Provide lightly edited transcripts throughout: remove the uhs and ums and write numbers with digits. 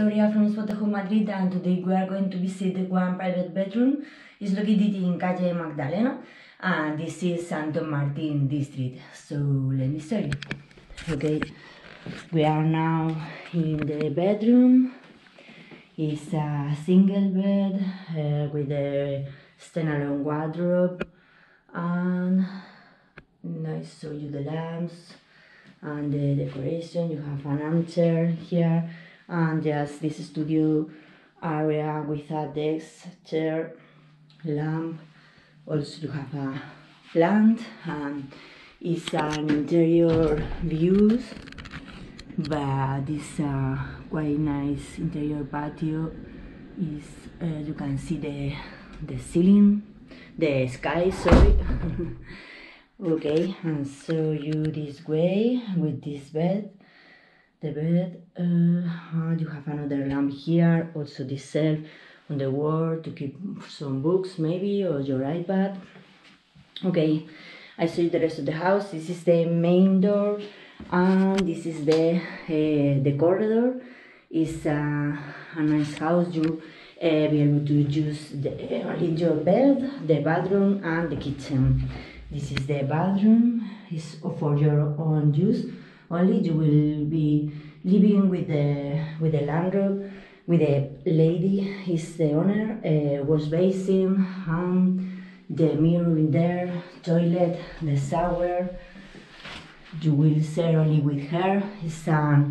Victoria from Spotahome, Madrid, and today we are going to visit one private bedroom. It's located in Calle Magdalena, and this is Santo Martin district. So let me show you. Okay, we are now in the bedroom. It's a single bed with a standalone wardrobe, and I show you the lamps and the decoration. You have an armchair here, and just this studio area with a desk, chair, lamp. Also you have a plant, and it's an interior views, but it's a quite nice interior patio. Is you can see the ceiling, the sky, sorry. Okay, and show you this way with this bed. The bed, you have another lamp here, also this shelf on the wall to keep some books maybe, or your iPad. Okay, I show you the rest of the house. This is the main door, and this is the corridor. It's a nice house. You be able to use only your bed, the bathroom, and the kitchen. This is the bathroom. It's for your own use only. You will be living with the landlord, with the lady. Is the owner. Wash basin, the mirror in there, toilet, the shower. You will share only with her. It's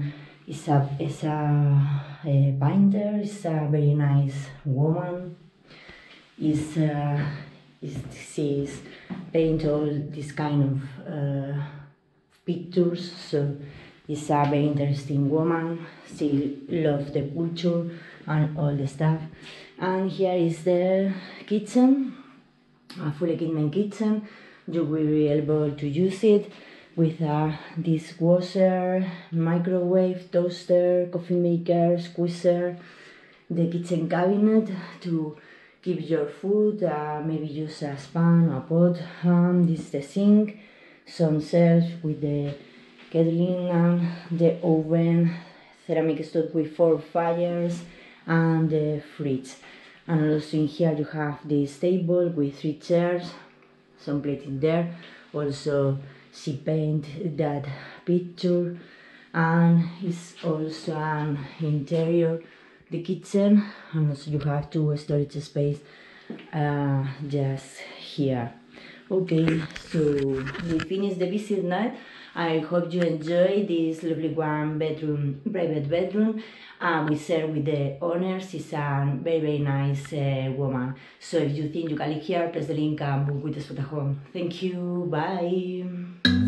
a painter. It's a very nice woman. She's paint all this kind of pictures, so it's a very interesting woman. She loves the culture and all the stuff. And here is the kitchen, a full equipment kitchen. You will be able to use it with a dishwasher, microwave, toaster, coffee maker, squeezer, the kitchen cabinet to keep your food, maybe use a span or a pot. This is the sink, some shelves with the kettling and the oven, ceramic stove with 4 fires, and the fridge. And also in here you have this table with 3 chairs, some plate in there. Also she painted that picture, and it's also an interior, the kitchen, and also you have 2 storage space just here. Okay, so we finished the visit now. I hope you enjoy this lovely one bedroom, private bedroom. We share with the owners. She's a very nice woman. So if you think you can live here, press the link and book with the Spotahome. Thank you, bye.